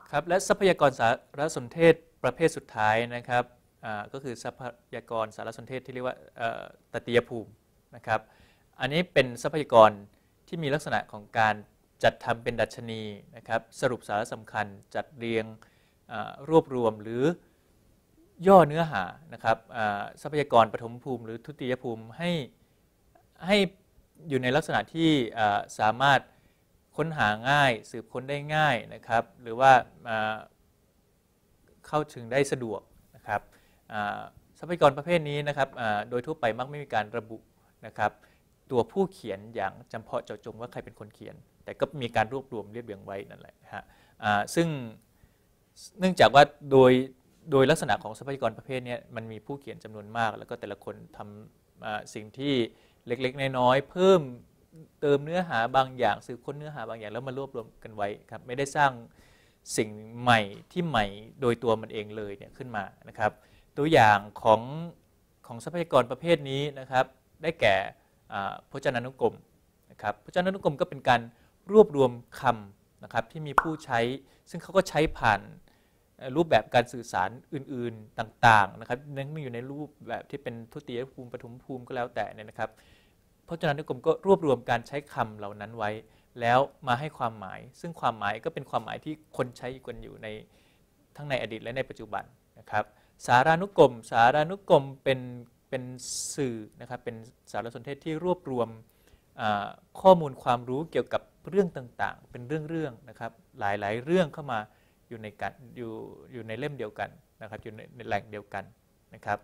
ครับและทรัพยากรสารสนเทศประเภทสุดท้ายนะครับก็คือทรัพยากรสารสนเทศที่เรียกว่าตตียภูมินะครับอันนี้เป็นทรัพยากรที่มีลักษณะของการจัดทำเป็นดัชนีนะครับสรุปสาระสำคัญจัดเรียงรวบรวมหรือย่อเนื้อหานะครับทรัพยากรปฐมภูมิหรือทุติยภูมิให้อยู่ในลักษณะที่สามารถค้นหาง่ายสืบค้นได้ง่ายนะครับหรือว่าเข้าถึงได้สะดวกนะครับทรัพยากรประเภทนี้นะครับโดยทั่วไปมักไม่มีการระบุนะครับตัวผู้เขียนอย่างจำเพาะเจาะจงว่าใครเป็นคนเขียนแต่ก็มีการรวบรวมเรียบเรียงไว้นั่นแหละนะฮะซึ่งเนื่องจากว่าโดยลักษณะของทรัพยากรประเภทนี้มันมีผู้เขียนจำนวนมากแล้วก็แต่ละคนทำสิ่งที่เล็กๆน้อยๆเพิ่มเติมเนื้อหาบางอย่างสืบค้นเนื้อหาบางอย่างแล้วมารวบรวมกันไว้ครับไม่ได้สร้างสิ่งใหม่ที่ใหม่โดยตัวมันเองเลยเนี่ยขึ้นมานะครับตัวอย่างของทรัพยากรประเภทนี้นะครับได้แก่พจนานุกรมนะครับพจนานุกรมก็เป็นการรวบรวมคำนะครับที่มีผู้ใช้ซึ่งเขาก็ใช้ผ่านรูปแบบการสื่อสารอื่นๆต่างๆนะครับนั่นไม่อยู่ในรูปแบบที่เป็นทุติยภูมิปฐมภูมิก็แล้วแต่เนี่ยนะครับพจนานุกรมก็รวบรวมการใช้คำเหล่านั้นไว้แล้วมาให้ความหมายซึ่งความหมายก็เป็นความหมายที่คนใช้กันอยู่ในทั้งในอดีตและในปัจจุบันนะครับสารานุกรมเป็นสื่อนะครับเป็นสารสนเทศที่รวบรวมข้อมูลความรู้เกี่ยวกับเรื่องต่างๆเป็นเรื่องๆนะครับหลายๆเรื่องเข้ามาอยู่ในกันอยู่ในเล่มเดียวกันนะครับอยู่ในแหล่งเดียวกันนะครับ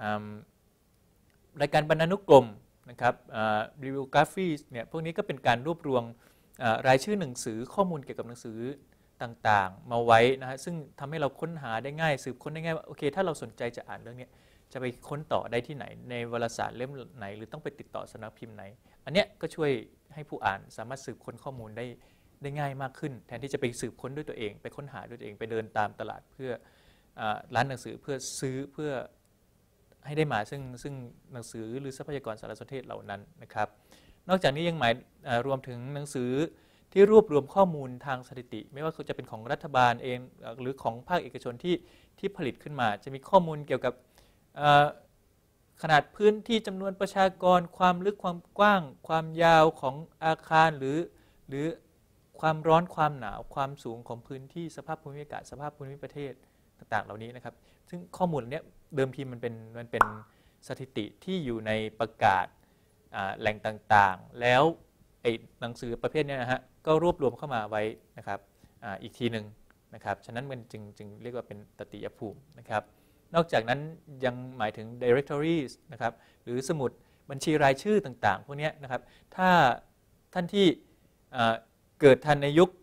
รายการบรรณานุกรมนะครับbibliography เนี่ยพวกนี้ก็เป็นการรวบรวมรายชื่อหนังสือข้อมูลเกี่ยวกับหนังสือต่างๆมาไว้นะฮะซึ่งทำให้เราค้นหาได้ง่ายสืบค้นได้ง่ายว่าโอเคถ้าเราสนใจจะอ่านเรื่องนี้จะไปค้นต่อได้ที่ไหนในวารสารเล่มไหนหรือต้องไปติดต่อสำนักพิมพ์ไหนอันนี้ก็ช่วยให้ผู้อ่านสามารถสืบค้นข้อมูลได้ง่ายมากขึ้นแทนที่จะไปสืบค้นด้วยตัวเองไปค้นหาด้วยตัวเองไปเดินตามตลาดเพื่อร้านหนังสือเพื่อซื้อเพื่อให้ได้มาซึ่งหนังสือหรือทรัพยากรสารสนเทศเหล่านั้นนะครับนอกจากนี้ยังรวมถึงหนังสือที่รวบรวมข้อมูลทางสถิติไม่ว่าจะเป็นของรัฐบาลเองหรือของภาคเอกชนที่ผลิตขึ้นมาจะมีข้อมูลเกี่ยวกับขนาดพื้นที่จำนวนประชากรความลึกความกว้างความยาวของอาคารหรือความร้อนความหนาวความสูงของพื้นที่สภาพภูมิอากาศสภาพภูมิประเทศต่างๆเหล่านี้นะครับซึ่งข้อมูลนี้เดิมทีมันเป็นสถิติที่อยู่ในประกาศแหล่งต่างๆแล้วไอ้หนังสือประเภทนี้นะฮะก็รวบรวมเข้ามาไว้นะครับอีกทีหนึ่งนะครับฉะนั้นมันจึงเรียกว่าเป็นตติยภูมินะครับนอกจากนั้นยังหมายถึง directories นะครับหรือสมุดบัญชีรายชื่อต่างๆพวกนี้นะครับถ้าท่านที่เกิดทันในยุค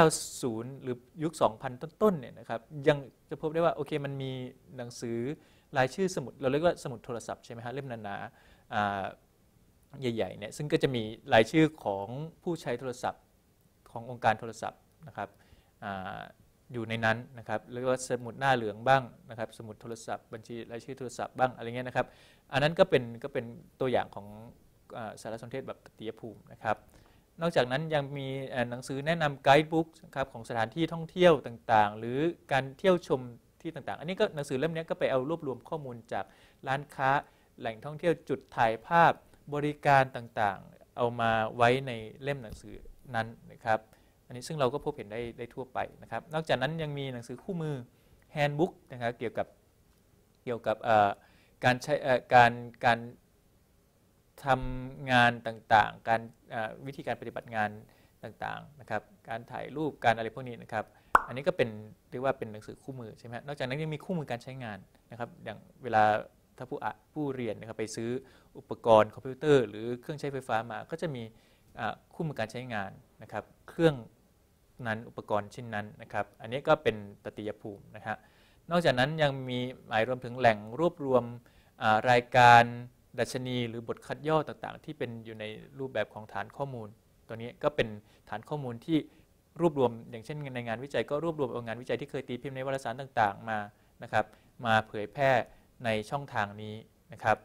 90 หรือยุค 2000 ต้นๆเนี่ยนะครับยังจะพบได้ว่าโอเคมันมีหนังสือรายชื่อสมุดเราเรียกว่าสมุดโทรศัพท์ใช่ไหมฮะเล่มหนาๆใหญ่ๆเนี่ยซึ่งก็จะมีรายชื่อของผู้ใช้โทรศัพท์ขององค์การโทรศัพท์นะครับอยู่ในนั้นนะครับเรียกว่าสมุดหน้าเหลืองบ้างนะครับสมุดโทรศัพท์บัญชีรายชื่อโทรศัพท์บ้างอะไรเงี้ยนะครับอันนั้นก็เป็นตัวอย่างของสารสนเทศแบบตติยภูมินะครับนอกจากนั้นยังมีหนังสือแนะนำไกด์บุ๊กครับของสถานที่ท่องเที่ยวต่างๆหรือการเที่ยวชมที่ต่างๆอันนี้ก็หนังสือเล่มนี้ก็ไปเอารวบรวมข้อมูลจากร้านค้าแหล่งท่องเที่ยวจุดถ่ายภาพบริการต่างๆเอามาไว้ในเล่มหนังสือนั้นนะครับอันนี้ซึ่งเราก็พบเห็นได้ทั่วไปนะครับนอกจากนั้นยังมีหนังสือคู่มือแฮนด์บุ๊กนะครับเกี่ยวกับการใช้การทำงานต่างๆการวิธีการปฏิบัติงานต่างๆนะครับการถ่ายรูปการอะไรพวกนี้นะครับอันนี้ก็เป็นเรียกว่าเป็นหนังสือคู่มือใช่ไหมนอกจากนั้นยังมีคู่มือการใช้งานนะครับอย่างเวลาถ้าผู้เรียนนะครับไปซื้ออุปกรณ์คอมพิวเตอร์หรือเครื่องใช้ไฟฟ้ามาก็จะมีคู่มือการใช้งานนะครับเครื่องนั้นอุปกรณ์ชิ้นนั้นนะครับอันนี้ก็เป็นตติยภูมินะฮะนอกจากนั้นยังมีหมายรวมถึงแหล่งรวบรวมรายการดัชนีหรือบทคัดย่อต่างๆที่เป็นอยู่ในรูปแบบของฐานข้อมูลตัวนี้ก็เป็นฐานข้อมูลที่รวบรวมอย่างเช่นในงานวิจัยก็รวบรวมเอางานวิจัยที่เคยตีพิมพ์ในวารสารต่างๆมานะครับมาเผยแพร่ในช่องทางนี้นะครับ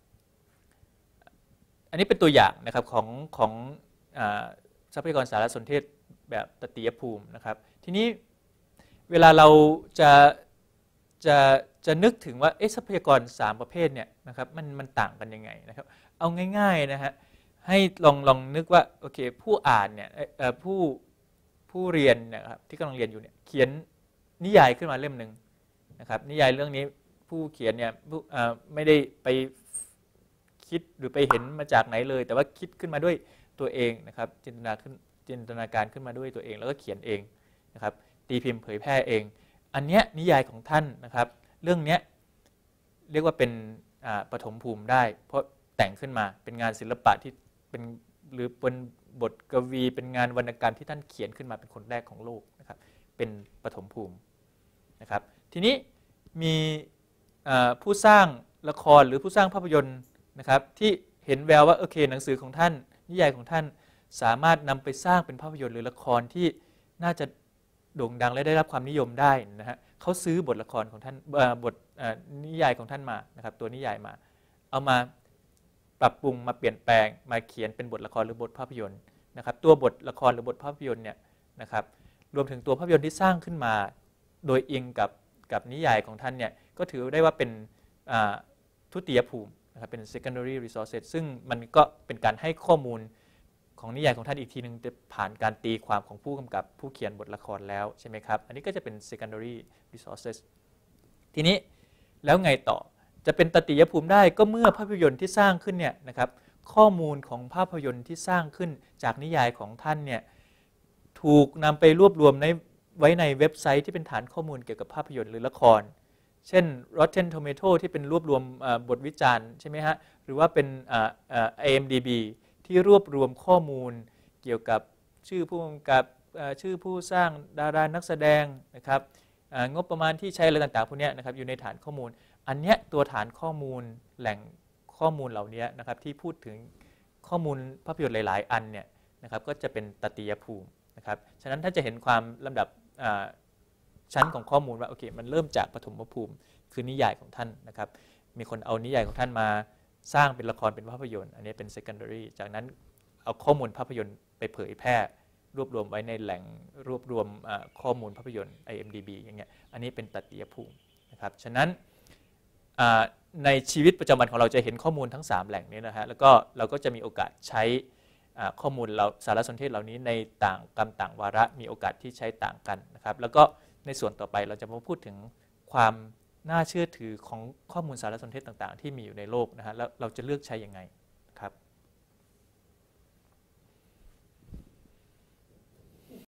อันนี้เป็นตัวอย่างนะครับของทรัพยากรสารสนเทศแบบตติยภูมินะครับทีนี้เวลาเราจะจะนึกถึงว่าทรัพยากร3ประเภทเนี่ยนะครับมันต่างกันยังไงนะครับเอาง่ายๆนะฮะให้ลองนึกว่าโอเคผู้อ่านเนี่ยผู้เรียนนะครับที่กำลังเรียนอยู่เนี่ยเขียนนิยายขึ้นมาเล่มหนึ่งนะครับนิยายเรื่องนี้ผู้เขียนเนี่ยไม่ได้ไปคิดหรือไปเห็นมาจากไหนเลยแต่ว่าคิดขึ้นมาด้วยตัวเองนะครับจินตนาการขึ้นมาด้วยตัวเองแล้วก็เขียนเองนะครับตีพิมพ์เผยแพร่เองอันเนี้ยนิยายของท่านนะครับเรื่องนี้เรียกว่าเป็นปฐมภูมิได้เพราะแต่งขึ้นมาเป็นงานศิลปะที่เป็นหรือเป็นบทกวีเป็นงานวรรณกรรมที่ท่านเขียนขึ้นมาเป็นคนแรกของโลกนะครับเป็นปฐมภูมินะครับทีนี้มีผู้สร้างละครหรือผู้สร้างภาพยนตร์นะครับที่เห็นแววว่าโอเคหนังสือของท่านนิยายของท่านสามารถนำไปสร้างเป็นภาพยนตร์หรือละครที่น่าจะโด่งดังและได้รับความนิยมได้นะฮะเขาซื้อบทละครของท่านบทนิยายของท่านมานะครับตัวนิยายมาเอามาปรับปรุงมาเปลี่ยนแปลงมาเขียนเป็นบทละครหรือบทภาพยนตร์นะครับตัวบทละครหรือบทภาพยนตร์เนี่ยนะครับรวมถึงตัวภาพยนตร์ที่สร้างขึ้นมาโดยอิงกับนิยายของท่านเนี่ยก็ถือได้ว่าเป็นทุติยภูมินะครับเป็น secondary resources ซึ่งมันก็เป็นการให้ข้อมูลของนิยายของท่านอีกทีนึงจะผ่านการตีความของผู้กำกับผู้เขียนบทละครแล้วใช่ไหมครับอันนี้ก็จะเป็น secondary resources ทีนี้แล้วไงต่อจะเป็นตติยภูมิได้ก็เมื่อภาพยนตร์ที่สร้างขึ้นเนี่ยนะครับข้อมูลของภาพยนตร์ที่สร้างขึ้นจากนิยายของท่านเนี่ยถูกนำไปรวบรวมไว้ในเว็บไซต์ที่เป็นฐานข้อมูลเกี่ยวกับภาพยนตร์หรือละครเช่น Rotten Tomato ที่เป็นรวบรวมบทวิจารณ์ใช่ไหมฮะหรือว่าเป็นIMDb ที่รวบรวมข้อมูลเกี่ยวกับชื่อผู้กำกับชื่อผู้สร้างดารานักแสดงนะครับงบประมาณที่ใช้อะไรต่างๆพวกนี้นะครับอยู่ในฐานข้อมูลอันเนี้ยตัวฐานข้อมูลแหล่งข้อมูลเหล่านี้นะครับที่พูดถึงข้อมูลภาพยนตร์หลายๆอันเนี่ยนะครับก็จะเป็นตติยภูมินะครับฉะนั้นถ้าจะเห็นความลำดับชั้นของข้อมูลว่าโอเคมันเริ่มจากปฐมภูมิคือนิยายของท่านนะครับมีคนเอานิยายของท่านมาสร้างเป็นละครเป็นภาพยนตร์อันนี้เป็น secondary จากนั้นเอาข้อมูลภาพยนตร์ไปเผยแพร่รวบรวมไว้ในแหล่งรวบรวมข้อมูลภาพยนตร์ IMDb อย่างเงี้ยอันนี้เป็นตติยภูมินะครับฉะนั้นในชีวิตประจำวันของเราจะเห็นข้อมูลทั้ง3แหล่งนี้นะฮะแล้วก็เราก็จะมีโอกาสใช้ข้อมูลเราสารสนเทศเหล่านี้ในต่างกรรมต่างวาระมีโอกาสที่ใช้ต่างกันนะครับแล้วก็ในส่วนต่อไปเราจะมาพูดถึงความน่าเชื่อถือของข้อมูลสารสนเทศต่างๆที่มีอยู่ในโลกนะฮะแล้วเราจะเลือกใช้ยังไง